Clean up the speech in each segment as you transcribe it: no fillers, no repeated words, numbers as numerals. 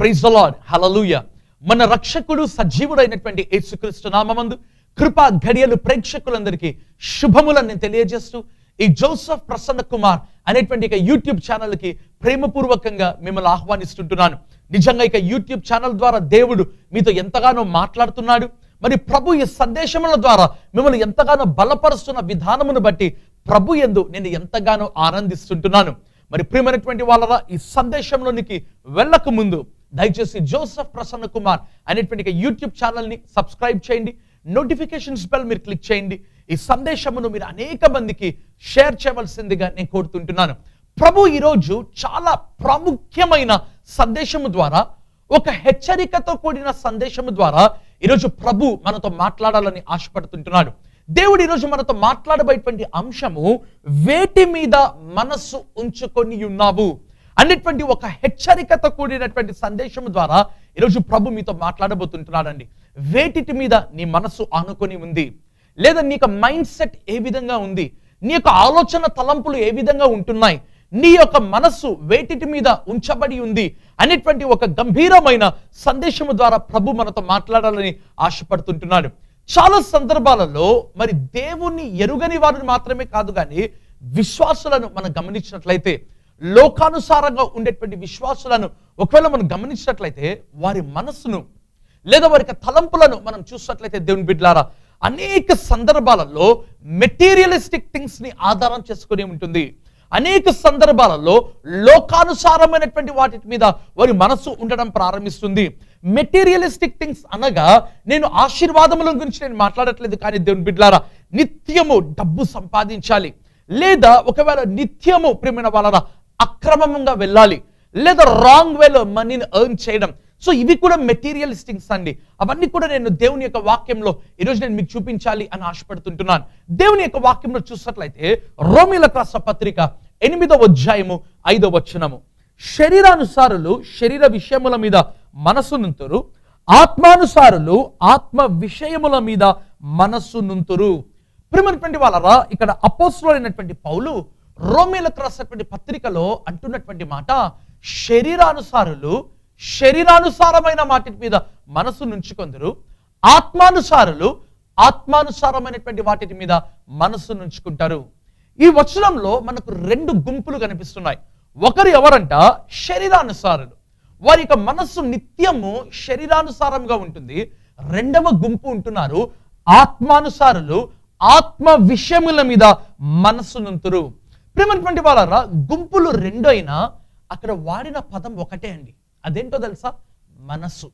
Praise the lord, హల్లెలూయా. మన రక్షకుడు సజీవుడైనటువంటి యేసుక్రీస్తు నామమందు కృపా ఘడియలు ప్రేక్షకులందరికీ శుభములను నేను తెలియజేస్తూ ఈ జోసెఫ్ ప్రసన్న కుమార్ అనేటువంటి యూట్యూబ్ ఛానల్కి ప్రేమపూర్వకంగా మిమ్మల్ని ఆహ్వానిస్తుంటున్నాను. నిజంగా ఇక యూట్యూబ్ ఛానల్ ద్వారా దేవుడు మీతో ఎంతగానో మాట్లాడుతున్నాడు. మరి ప్రభు ఈ సందేశముల ద్వారా మిమ్మల్ని ఎంతగానో బలపరుస్తున్న విధానమును బట్టి ప్రభు యందు నేను ఎంతగానో ఆనందిస్తుంటున్నాను. మరి ప్రియమైనటువంటి వాళ్ళరా, ఈ సందేశంలోనికి వెళ్ళక ముందు దయచేసి జోసెఫ్ ప్రసన్న కుమార్ అనేటువంటి యూట్యూబ్ ఛానల్ని సబ్స్క్రైబ్ చేయండి. నోటిఫికేషన్స్ బెల్ మీరు క్లిక్ చేయండి. ఈ సందేశమును మీరు అనేక మందికి షేర్ చేయవలసిందిగా నేను కోరుతుంటున్నాను. ప్రభు ఈరోజు చాలా ప్రాముఖ్యమైన సందేశము ద్వారా, ఒక హెచ్చరికతో కూడిన సందేశము ద్వారా ఈరోజు ప్రభు మనతో మాట్లాడాలని ఆశపడుతుంటున్నాడు. దేవుడు ఈరోజు మనతో మాట్లాడబోయేటువంటి అంశము వేటి మీద మనస్సు ఉంచుకొని ఉన్నావు అనేటువంటి ఒక హెచ్చరికతో కూడినటువంటి సందేశం ద్వారా ఈరోజు ప్రభు మీతో మాట్లాడబోతుంటున్నాడండి. వేటిటి మీద నీ మనస్సు ఆనుకొని ఉంది, లేదా నీ యొక్క మైండ్ సెట్ ఏ విధంగా ఉంది, నీ యొక్క ఆలోచన తలంపులు ఏ విధంగా ఉంటున్నాయి, నీ యొక్క మనస్సు వేటిటి మీద ఉంచబడి ఉంది అనేటువంటి ఒక గంభీరమైన సందేశము ద్వారా ప్రభు మనతో మాట్లాడాలని ఆశపడుతుంటున్నాడు. చాలా సందర్భాలలో మరి దేవుణ్ణి ఎరుగని వారిని మాత్రమే కాదు, కానీ విశ్వాసులను మనం గమనించినట్లయితే, లోకానుసారంగా ఉండేటువంటి విశ్వాసులను ఒకవేళ మనం గమనించినట్లయితే, వారి మనస్సును లేదా వారి తలంపులను మనం చూసినట్లయితే దేవుని బిడ్డలారా, అనేక సందర్భాలలో మెటీరియలిస్టిక్ థింగ్స్ ని ఆధారం చేసుకుని ఉంటుంది. అనేక సందర్భాలలో లోకానుసారమైనటువంటి వాటి మీద వారి మనస్సు ఉండడం ప్రారంభిస్తుంది. మెటీరియలిస్టిక్ థింగ్స్ అనగా నేను ఆశీర్వాదముల గురించి నేను మాట్లాడట్లేదు, కానీ దేవుని బిడ్డలారా, నిత్యము డబ్బు సంపాదించాలి, లేదా ఒకవేళ నిత్యము ప్రియమైన వాళ్ళ అక్రమంగా వెళ్ళాలి, లేదా రాంగ్ వేలో మనీని ఎర్న్ చేయడం. సో ఇవి కూడా మెటీరియలిస్టిక్స్ అండి. అవన్నీ కూడా నేను దేవుని యొక్క వాక్యంలో ఈరోజు నేను మీకు చూపించాలి అని ఆశపడుతుంటున్నాను. దేవుని యొక్క వాక్యంలో చూసినట్లయితే రోమీయులకు రాసిన పత్రిక 8వ అధ్యాయము 5వ వచనము, శరీరానుసారులు శరీర విషయముల మీద మనస్సు నుంతురు, ఆత్మానుసారులు ఆత్మ విషయముల మీద మనస్సు నుంతురు. ప్రియమైనటువంటి వాళ్ళరా, ఇక్కడ అపోస్తలుడైనటువంటి పౌలు రోమీయులకు రాసినటువంటి పత్రికలో అంటున్నటువంటి మాట, శరీరానుసారులు శరీరానుసారమైన వాటి మీద మనసు నుంచుకొందరు, ఆత్మానుసారులు ఆత్మానుసారమైనటువంటి వాటి మీద మనసు నుంచుకుంటారు. ఈ వచనంలో మనకు రెండు గుంపులు కనిపిస్తున్నాయి. ఒకరు ఎవరంట? శరీరానుసారులు, వారి యొక్క మనస్సు నిత్యము శరీరానుసారంగా ఉంటుంది. రెండవ గుంపు ఉంటున్నారు ఆత్మానుసారులు, ఆత్మ విషయముల మీద మనస్సు నుంతురు. ప్రియమైనటువంటి వాళ్ళరా, గుంపులు రెండు అయినా అక్కడ వాడిన పదం ఒకటే అండి. అదేంటో తెలుసా? మనస్సు.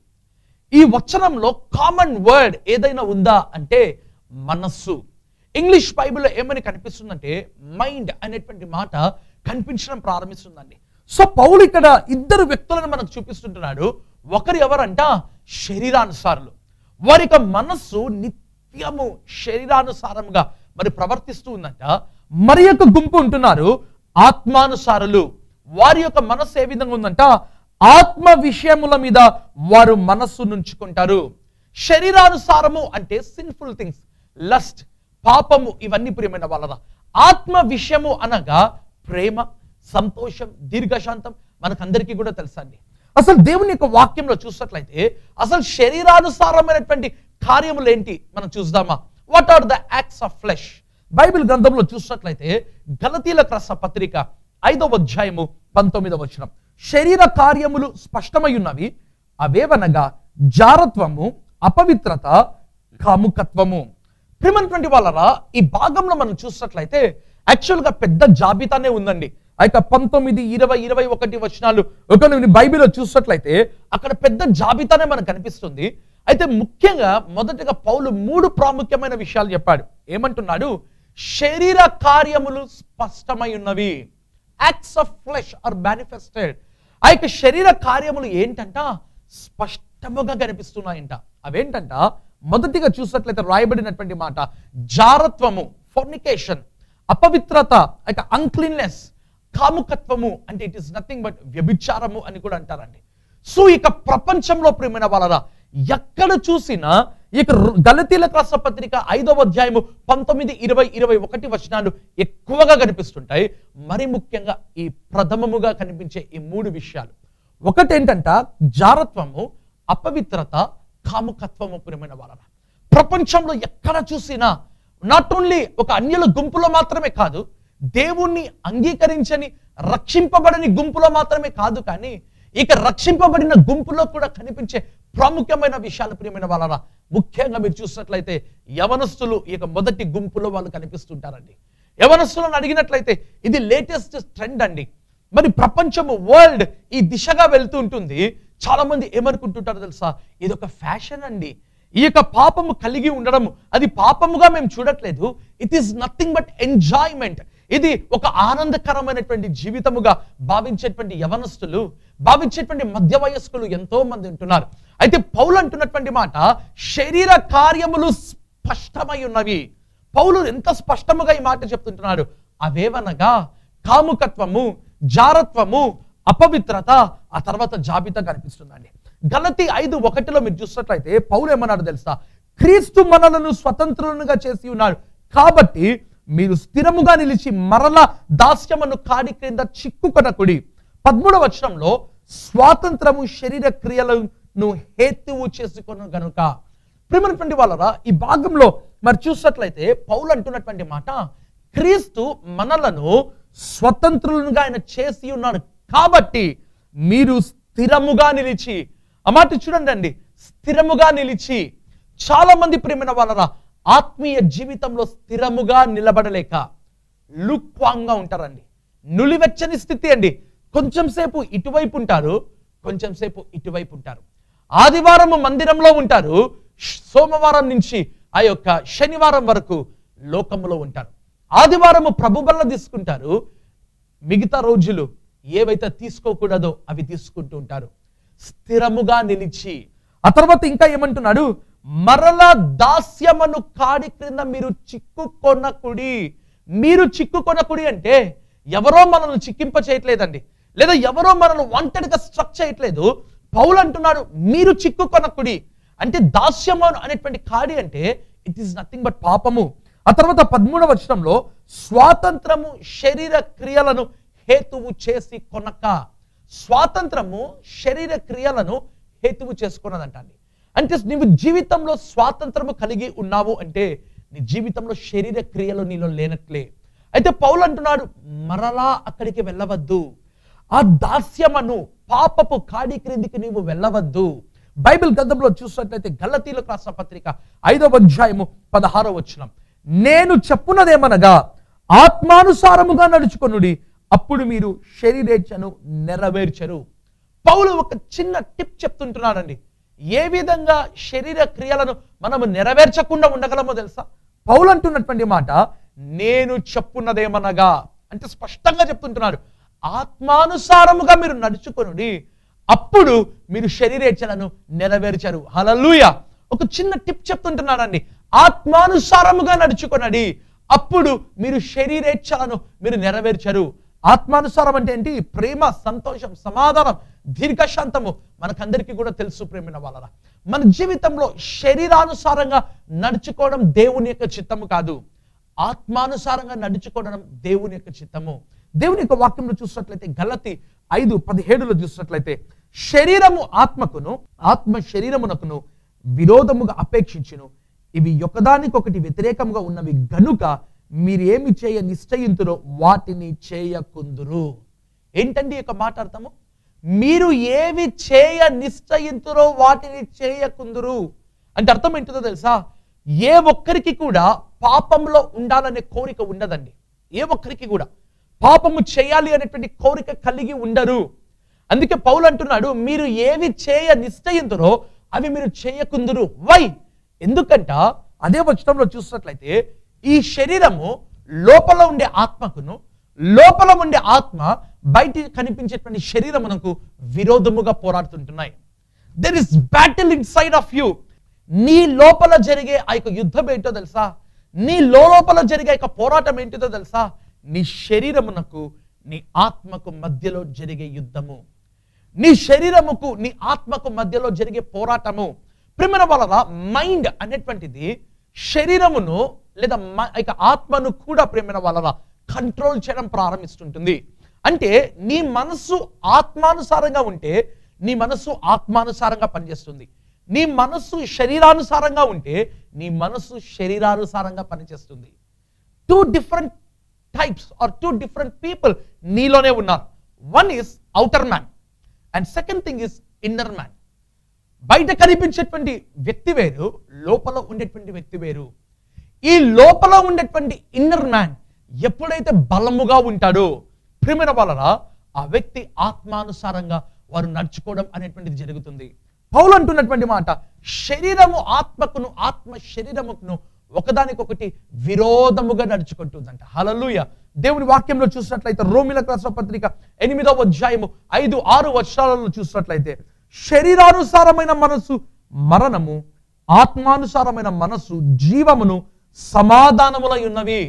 ఈ వచనంలో కామన్ వర్డ్ ఏదైనా ఉందా అంటే మనస్సు. ఇంగ్లీష్ బైబిల్లో ఏమని కనిపిస్తుందంటే మైండ్ అనేటువంటి మాట కనిపించడం ప్రారంభిస్తుందండి. సో పౌలు ఇక్కడ ఇద్దరు వ్యక్తులను మనకు చూపిస్తుంటున్నాడు. ఒకరు ఎవరంట? శరీరానుసారులు. వారి యొక్క మనస్సు నిత్యము శరీరానుసారంగా మరి ప్రవర్తిస్తూ ఉందంట. మరి యొక్క గుంపు ఉంటున్నారు ఆత్మానుసారులు. వారి యొక్క మనస్సు ఏ విధంగా ఉందంట? ఆత్మ విషయముల మీద వారు మనస్సు నుంచుకుంటారు. శరీరానుసారము అంటే సిన్ఫుల్ థింగ్స్, లస్ట్, పాపము, ఇవన్నీ ప్రియమైన వాళ్ళరా. ఆత్మ విషయము అనగా ప్రేమ, సంతోషం, దీర్ఘశాంతం మనకందరికీ కూడా తెలుసండి. అసలు దేవుని యొక్క వాక్యంలో చూసినట్లయితే అసలు శరీరానుసారమైనటువంటి కార్యములు ఏంటి మనం చూద్దామా? What are the acts of flesh? Bible గ్రంథంలో చూసినట్లయితే గలతీయులకు రాసిన పత్రిక 5వ అధ్యాయము 19వ వచనం, శరీర కార్యములు స్పష్టమై ఉన్నవి, అవేవనగా జారత్వము, అపవిత్రత, కాముకత్వము. ప్రియమైనటువంటి వాళ్ళరా, ఈ భాగంలో మనం చూసినట్లయితే యాక్చువల్గా పెద్ద జాబితానే ఉందండి. అయితే 19, 20, 21 వచనాలు ఒకవేళ బైబిల్లో చూసినట్లయితే అక్కడ పెద్ద జాబితానే మనకు కనిపిస్తుంది. అయితే ముఖ్యంగా మొదటగా పౌలు 3 ప్రాముఖ్యమైన విషయాలు చెప్పాడు. ఏమంటున్నాడు? శరీర కార్యములు స్పష్టమై ఉన్నవి. Acts of flesh are manifested. ఆ యొక్క శరీర కార్యములు ఏంటంట? స్పష్టముగా కనిపిస్తున్నాయంట. అవేంటంట? మొదటిగా చూసినట్లయితే రాయబడినటువంటి మాట జారత్వము, ఫోర్నికేషన్, అపవిత్రత, అన్క్లీన్నెస్, కాముకత్వము అంటే ఇట్ ఈస్ నథింగ్ బట్ వ్యభిచారము అని కూడా అంటారండి. సో ఇక ప్రపంచంలో ప్రియమైన వాళ్ళరా, ఎక్కడ చూసినా ఇక గలతీయులకు రాసిన పత్రిక 5వ అధ్యాయము 19, 20, 21 వచనాలు ఎక్కువగా కనిపిస్తుంటాయి. మరి ముఖ్యంగా ఈ ప్రథమముగా కనిపించే ఈ 3 విషయాలు. ఒకటేంటంట జారత్వము, అపవిత్రత, కాముకత్వము. ప్రియమైన వాళ్ళ ప్రపంచంలో ఎక్కడ చూసినా నాట్ ఓన్లీ ఒక అన్యుల గుంపులో మాత్రమే కాదు, దేవుణ్ణి అంగీకరించని రక్షింపబడని గుంపులో మాత్రమే కాదు, కానీ ఇక రక్షింపబడిన గుంపులో కూడా కనిపించే ప్రాముఖ్యమైన విషయాలు ప్రియమైన వాళ్ళ ముఖ్యంగా మీరు చూసినట్లయితే యవనస్తులు ఇక మొదటి గుంపులో వాళ్ళు కనిపిస్తుంటారండి. యవనస్తులను అడిగినట్లయితే ఇది లేటెస్ట్ ట్రెండ్ అండి. మరి ప్రపంచము వరల్డ్ ఈ దిశగా వెళ్తూ ఉంటుంది. చాలా మంది ఏమనుకుంటుంటారో తెలుసా, ఇది ఒక ఫ్యాషన్ అండి. ఈ యొక్క పాపము కలిగి ఉండడం అది పాపముగా మేము చూడట్లేదు. It is nothing but enjoyment. ఇది ఒక ఆనందకరమైనటువంటి జీవితముగా భావించేటువంటి యవనస్తులు, భావించేటువంటి మధ్య వయస్కులు ఎంతో మంది ఉంటున్నారు. అయితే పౌలు అంటున్నటువంటి మాట, శరీర కార్యములు స్పష్టమై ఉన్నవి. పౌలు ఎంత స్పష్టముగా ఈ మాట చెప్తుంటున్నాడు. అవేవనగా కాముకత్వము, జారత్వము, అపవిత్రత, ఆ తర్వాత జాబితా కనిపిస్తుందండి. గలతీ 5:1 మీరు చూసినట్లయితే పౌలు ఏమన్నాడు తెలుసా, క్రీస్తు మనలను స్వతంత్రులుగా చేసి ఉన్నాడు, కాబట్టి మీరు స్థిరముగా నిలిచి మరలా దాస్యమును కాడి క్రింద చిక్కుకొనకుడి. 13వ వచనంలో స్వాతంత్రము శరీర క్రియలను హేతువు చేసుకొను గనుక. ప్రియమైనటువంటి వాళ్ళరా ఈ భాగంలో మరి చూసినట్లయితే పౌలు అంటున్నటువంటి మాట, క్రీస్తు మనలను స్వతంత్రులుగా ఆయన చేసి ఉన్నాడు, కాబట్టి మీరు స్థిరముగా నిలిచి. ఆ మాట చూడండి అండి, స్థిరముగా నిలిచి. చాలా మంది ప్రియమైన వాళ్ళరా ఆత్మీయ జీవితంలో స్థిరముగా నిలబడలేక లుక్వాంగా ఉంటారండి. నులివెచ్చని స్థితి అండి. కొంచెం సేపు ఇటువైపు ఉంటారు, కొంచెం సేపు ఇటువైపు ఉంటారు. ఆదివారం మందిరంలో ఉంటారు, సోమవారం నుంచి ఆ యొక్క శనివారం వరకు లోకములో ఉంటారు. ఆదివారము ప్రభు బల్ల తీసుకుంటారు, మిగతా రోజులు ఏవైతే తీసుకోకూడదో అవి తీసుకుంటూ ఉంటారు. స్థిరముగా నిలిచి. ఆ తర్వాత ఇంకా ఏమంటున్నాడు, మరలా దాస్యమును కాడి క్రింద మీరు చిక్కుకొనకుడి. మీరు చిక్కుకొనకుడి అంటే ఎవరో మనల్ని చిక్కింప చేయట్లేదండి, లేదా ఎవరో మనల్ని వాంటెడ్గా స్ట్రక్ చేయట్లేదు. పౌలు అంటున్నాడు మీరు చిక్కుకొనకుడి. అంటే దాస్యము అనేటువంటి కాడి అంటే ఇట్ ఈస్ నథింగ్ బట్ పాపము. ఆ తర్వాత 13వ వచనంలో స్వాతంత్రము శరీర క్రియలను హేతువు చేసి కొనక. స్వాతంత్రము శరీర క్రియలను హేతువు చేసుకున్నదంటండి. అంటే నీవు జీవితంలో స్వాతంత్రము కలిగి ఉన్నావు అంటే నీ జీవితంలో శరీర క్రియలు నీలో లేనట్లే. అయితే పౌలు అంటున్నాడు మరలా అక్కడికి వెళ్ళవద్దు. ఆ దాస్యమును పాపపు కాడి క్రిందికి నీవు వెళ్ళవద్దు. బైబిల్ గ్రంథంలో చూసినట్లయితే గలతీలకు రాసిన పత్రిక 5వ అధ్యాయము 16వ వచనం, నేను చెప్పున్నదేమనగా ఆత్మానుసారముగా నడుచుకొనుడి, అప్పుడు మీరు శరీరేచ్ఛను నెరవేర్చరు. పౌలు ఒక చిన్న టిప్ చెప్తుంటున్నాడండి. ఏ విధంగా శరీర క్రియలను మనము నెరవేర్చకుండా ఉండగలమో తెలుసా? పౌలు అంటున్నటువంటి మాట నేను చెప్పున్నదేమనగా అంటే స్పష్టంగా చెప్తుంటున్నాడు, ఆత్మానుసారముగా మీరు నడుచుకొనుడి, అప్పుడు మీరు శరీరేచ్ఛలను నెరవేర్చరు. హల్లెలూయా. ఒక చిన్న టిప్ చెప్తుంటున్నాడండి, ఆత్మానుసారముగా నడుచుకొనడి, అప్పుడు మీరు శరీరేచ్ఛలను మీరు నెరవేర్చరు. ఆత్మానుసారం అంటే ఏంటి? ప్రేమ, సంతోషం, సమాధానం, దీర్ఘశాంతము మనకందరికీ కూడా తెలుసు. ప్రేమైన వాళ్ళ మన జీవితంలో శరీరానుసారంగా నడుచుకోవడం దేవుని యొక్క చిత్తము కాదు, ఆత్మానుసారంగా నడుచుకోవడం దేవుని యొక్క చిత్తము. దేవుని యొక్క వాక్యంలో చూసినట్లయితే గలతీ 5:17 చూసినట్లయితే శరీరము ఆత్మకును ఆత్మ శరీరమునకును విరోధముగా అపేక్షించును, ఇవి ఒకదానికొకటి వ్యతిరేకంగా ఉన్నవి గనుక మీరు ఏమి చేయ నిశ్చయింతురో వాటిని చేయకుందురు. ఏంటండి యొక్క మాట అర్థము? మీరు ఏవి చేయ నిశ్చయింతురో వాటిని చేయకుందురు అంటే అర్థం ఏంటో తెలుసా? ఏ ఒక్కరికి కూడా పాపంలో ఉండాలనే కోరిక ఉండదండి. ఏ ఒక్కరికి కూడా పాపము చేయాలి అనేటువంటి కోరిక కలిగి ఉండరు. అందుకే పౌలు అంటున్నాడు మీరు ఏవి చేయ నిశ్చయింతురో అవి మీరు చేయకుందురు. వై? ఎందుకంట అదే వచనంలో చూసినట్లయితే ఈ శరీరము లోపల ఉండే ఆత్మకును, లోపల ఉండే ఆత్మ బయట కనిపించేటువంటి శరీరమునకు విరోధముగా పోరాడుతుంటున్నాయి. There is battle inside of you. నీ లోపల జరిగే ఆ యొక్క యుద్ధం ఏంటో తెలుసా? నీ లోపల జరిగే యొక్క పోరాటం ఏంటిదో తెలుసా? నీ శరీరమునకు నీ ఆత్మకు మధ్యలో జరిగే యుద్ధము, నీ శరీరముకు నీ ఆత్మకు మధ్యలో జరిగే పోరాటము. ప్రియమైన వాళ్ళ మైండ్ అనేటువంటిది శరీరమును లేదా ఆత్మను కూడా ప్రియమైన వాళ్ళ కంట్రోల్ చేయడం ప్రారంభిస్తుంటుంది. అంటే నీ మనస్సు ఆత్మానుసారంగా ఉంటే నీ మనస్సు ఆత్మానుసారంగా పనిచేస్తుంది. నీ మనస్సు శరీరానుసారంగా ఉంటే నీ మనస్సు శరీరానుసారంగా పనిచేస్తుంది. 2 different types or 2 different people నీలోనే ఉన్నారు. One is outer man and second thing is inner man. బయట కనిపించేటువంటి వ్యక్తి వేరు, లోపల ఉండేటువంటి వ్యక్తి వేరు. ఈ లోపల ఉండేటువంటి ఇన్నర్ మ్యాన్ ఎప్పుడైతే బలముగా ఉంటాడో ప్రియమైన వాళ్ళరా, ఆ వ్యక్తి ఆత్మానుసారంగా వారు నడుచుకోవడం అనేటువంటిది జరుగుతుంది. పౌలు అంటున్నటువంటి మాట, శరీరము ఆత్మకును ఆత్మ శరీరముకును ఒకదానికొకటి విరోధముగా నడుచుకుంటుందంట. హల్లెలూయా. దేవుని వాక్యంలో చూసినట్లయితే రోమీయులకు రాసిన పత్రిక 8వ అధ్యాయము 5-6 వచనాలలో చూసినట్లయితే, శరీరానుసారమైన మనస్సు మరణము, ఆత్మానుసారమైన మనస్సు జీవమును సమాధానములై ఉన్నవి.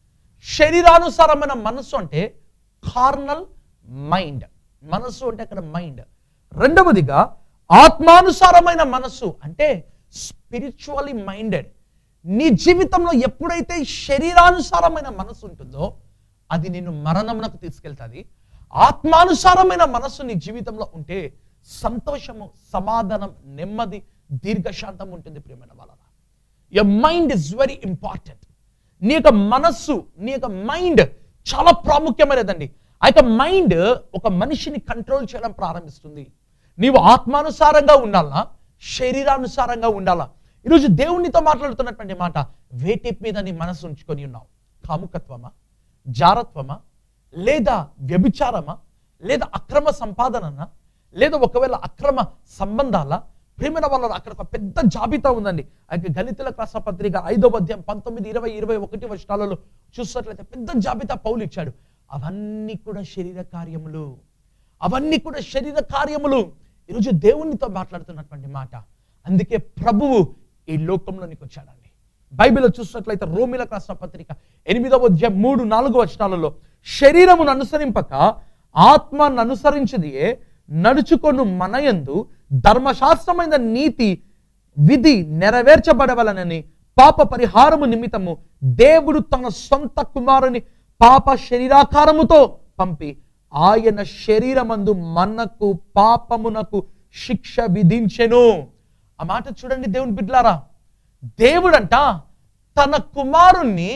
శరీరానుసారమైన మనస్సు అంటే కార్నల్ మైండ్, మనస్సు అంటే అక్కడ మైండ్. రెండవదిగా ఆత్మానుసారమైన మనస్సు అంటే స్పిరిచువల్లీ మైండెడ్. నీ జీవితంలో ఎప్పుడైతే శరీరానుసారమైన మనస్సు ఉంటుందో అది నిన్ను మరణమునకు తీసుకెళ్తుంది. ఆత్మానుసారమైన మనస్సు నీ జీవితంలో ఉంటే సంతోషము, సమాధానం, నెమ్మది, దీర్ఘశాంతం ఉంటుంది. ప్రియమైన వాళ్ళ, your mind is very important. నీ యొక్క మనస్సు, నీ యొక్క మైండ్ చాలా ప్రాముఖ్యమైనదండి. ఆ యొక్క మైండ్ ఒక మనిషిని కంట్రోల్ చేయడం ప్రారంభిస్తుంది. నీవు ఆత్మానుసారంగా ఉండాలా, శరీరానుసారంగా ఉండాలా? ఈరోజు దేవునితో మాట్లాడుతున్నటువంటి మాట, వేటి మీద నీ మనసు ఉంచుకొని ఉన్నావు? కాముకత్వమా, జారత్వమా, లేదా వ్యభిచారమా, లేదా అక్రమ సంపాదననా, లేదా ఒకవేళ అక్రమ సంబంధాల? ప్రియమైన వాళ్ళ, అక్కడ ఒక పెద్ద జాబితా ఉందండి. అయితే గళితీయులకు రాసిన పత్రిక 5వ అధ్యాయం 19, 20, 21 వచనాలలో చూసినట్లయితే పెద్ద జాబితా పౌలు ఇచ్చాడు. అవన్నీ కూడా శరీర కార్యములు, అవన్నీ కూడా శరీర కార్యములు. ఈరోజు దేవునితో మాట్లాడుతున్నటువంటి మాట. అందుకే ప్రభువు ఈ లోకంలోనికి వచ్చాడండి. బైబిల్లో చూసినట్లయితే రోమీయులకు రాసిన పత్రిక 8వ అధ్యాయం 3, 4 వచనాలలో, శరీరమును అనుసరింపక ఆత్మను అనుసరించదియే నడుచుకొను మనయందు ధర్మశాస్త్రమైన నీతి విధి నెరవేర్చబడవలనని పాప పరిహారము నిమిత్తము దేవుడు తన సొంత కుమారుని పాప శరీరాకారముతో పంపి ఆయన శరీరమందు మనకు పాపమునకు శిక్ష విధించెను. ఆ మాట చూడండి దేవుని బిడ్డలారా, దేవుడంట తన కుమారుణ్ణి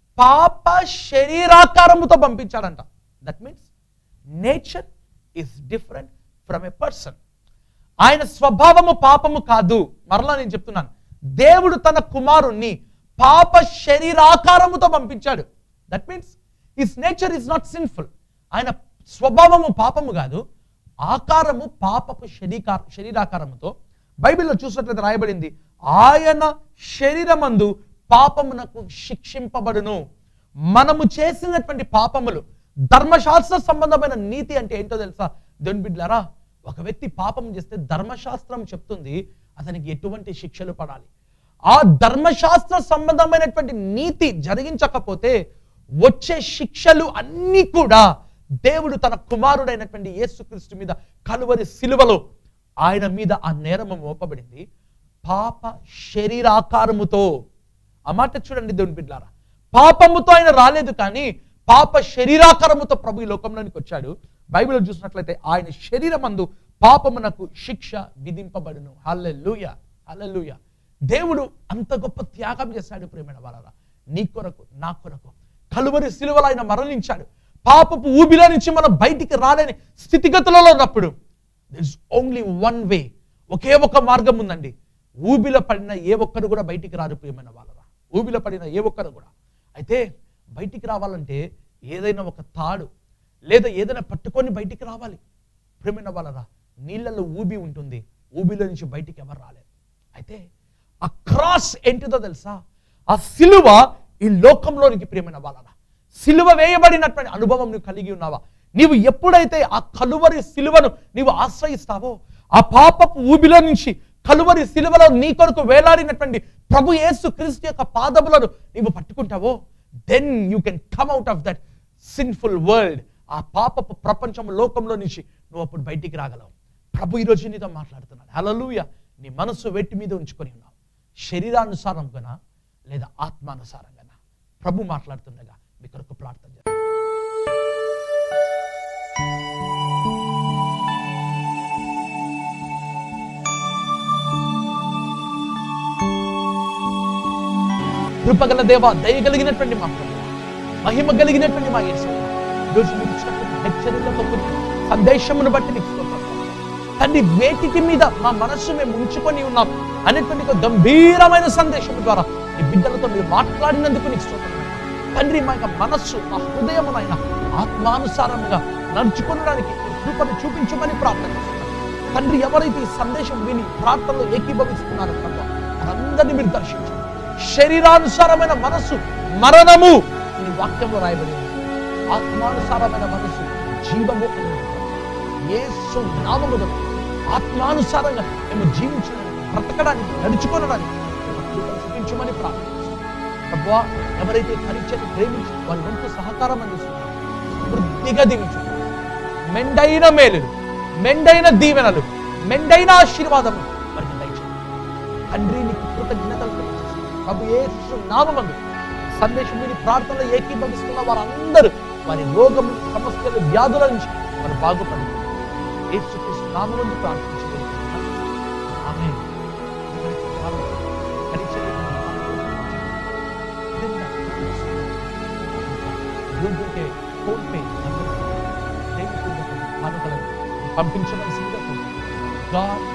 పాప శరీరాకారముతో పంపించాడంట. That means nature is different from a person. ఆయన స్వభావము పాపము కాదు. మరలా నేను చెప్తున్నాను, దేవుడు తన కుమారుణ్ణి పాప శరీరాకారముతో పంపించాడు. That means his nature is not sinful. ఆయన స్వభావము పాపము కాదు, ఆకారము పాపపు శరీరాకారముతో. బైబిల్లో చూసినట్లయితే రాయబడింది, ఆయన శరీరమందు పాపమునకు శిక్షింపబడును. మనము చేసినటువంటి పాపములు, ధర్మశాస్త్ర సంబంధమైన నీతి అంటే ఏంటో తెలుసా దేవుని బిడ్డలారా? ఒక వ్యక్తి పాపం చేస్తే ధర్మశాస్త్రం చెప్తుంది అతనికి ఎటువంటి శిక్షలు పడాలి. ఆ ధర్మశాస్త్ర సంబంధమైనటువంటి నీతి జరిగించకపోతే వచ్చే శిక్షలు అన్నీ కూడా దేవుడు తన కుమారుడైనటువంటి యేసుక్రీస్తు మీద కలువరి సిలువలో ఆయన మీద ఆ నేరము మోపబడింది పాప శరీరాకారముతో. ఆ మాట చూడండి దేవుని బిడ్డలారా, పాపముతో ఆయన రాలేదు, కానీ పాప శరీరాకారముతో ప్రభు ఈ లోకంలోనికి వచ్చాడు. బైబిల్లో చూసినట్లయితే ఆయన శరీరమందు పాపమునకు శిక్ష విధింపబడును. హల్లెలూయా, హల్లెలూయా. దేవుడు అంత గొప్ప త్యాగం చేశాడు ప్రియమైన వాళ్ళరా, నీ కొరకు, నా కొరకు. కలువరి సిలువలో ఆయన మరణించాడు. పాపపు ఊబిలో నుంచి మనం బయటికి రాలేని స్థితిగతులలో ఉన్నప్పుడు there is only one way, ఒకే ఒక మార్గం ఉందండి. ఊబిలో పడిన ఏ ఒక్కరు కూడా బయటికి రారు ప్రియమైన వాళ్ళరా, ఊబిలో పడిన ఏ ఒక్కరు కూడా. అయితే బయటికి రావాలంటే ఏదైనా ఒక తాడు లేదా ఏదైనా పట్టుకొని బయటికి రావాలి ప్రియమైన వాళ్ళరా. నీళ్ళలో ఊబి ఉంటుంది, ఊబిలో నుంచి బయటికి ఎవరు రాలేరు. అయితే ఆ క్రాస్ ఏంటిదో తెలుసా? ఆ సిలువ ఈ లోకంలోనికి ప్రియమైన వాళ్ళరా, సిలువ వేయబడినటువంటి అనుభవం నువ్వు కలిగి ఉన్నావా? నీవు ఎప్పుడైతే ఆ కలువరి సిలువను నీవు ఆశ్రయిస్తావో, ఆ పాపపు ఊబిలో నుంచి కలువరి సిలువలో నీ కొరకు వేలాడినటువంటి ప్రభు యేసు క్రీస్తు యొక్క పాదములను నీవు పట్టుకుంటావో, then you can come out of that sinful world. ఆ పాపపు ప్రపంచం లోకంలో నుంచి నువ్వు అప్పుడు బయటికి రాగలవు. ప్రభు ఈరోజు నీతో మాట్లాడుతున్నాడు. హల్లెలూయా. నీ మనస్సు వెట్టి మీద ఉంచుకొని ఉన్నావు, శరీరానుసారంగానా లేదా ఆత్మానుసారంగానా? ప్రభు మాట్లాడుతుండగా మీ కొరకు ప్రార్థన చేస్తాను. కృపగల దేవ, దయగలిగినటువంటి మా ప్రభువా, మహిమ కలిగినటువంటి మా యేసయ్య, ఈరోజు మీరు ఇచ్చినటువంటి హెచ్చరికలతో కూడిన సందేశమును బట్టి నీకు స్తోత్రం. తండ్రి, వేటికి మీద మా మనస్సు మేము ఉంచుకొని ఉన్నాం అనేటువంటి ఒక గంభీరమైన సందేశం ద్వారా ఈ బిడ్డలతో మీరు మాట్లాడినందుకు నీకు స్తోత్రం. తండ్రి, మా యొక్క మనస్సు, మా హృదయమునైనా ఆత్మానుసారముగా నడుచుకోవడానికి కృపను చూపించమని ప్రార్థన చేస్తున్నాను. తండ్రి, ఎవరైతే ఈ సందేశం విని ప్రార్థనలో ఏకీభవిస్తున్నారో ప్రభు, వారందరినీ మీరు దర్శించండి. శరీరానుసారమైన మనస్సు మరణము ఈ వాక్యంలో రాయబడి ఉంది. ఆత్మానుసారమైన మనస్సు జీవము అని ఉంది. యేసు నామములో ఆత్మానుసారంగా మేము జీవించడానికి, బ్రతకడానికి, నడుచుకోవడానికి చూపించమని ప్రార్థిస్తున్నాం. ప్రభువా, ఎవరైతే పరిచయం ప్రేమించి వారి వంతు సహకారం అందిస్తున్నారు, వృద్ధిగా దీవించున్నారు. మెండైన మేలులు, మెండైన దీవెనలు, మెండైన ఆశీర్వాదము వారికి దయచేయండి. తండ్రి, నీకు కృతజ్ఞతలు తెలియజేస్తున్నాను. ప్రభు యేసు నామములో సందేశం విని ప్రార్థనలో ఏకీభవిస్తున్న వారందరూ వారి రోగములు, సమస్యలు, వ్యాధుల నుంచి వారు బాగుపడి యేసుక్రీస్తు నామములో ప్రార్థించి ఆమేన్. ఫోన్ పే పంపించవలసిందిగా God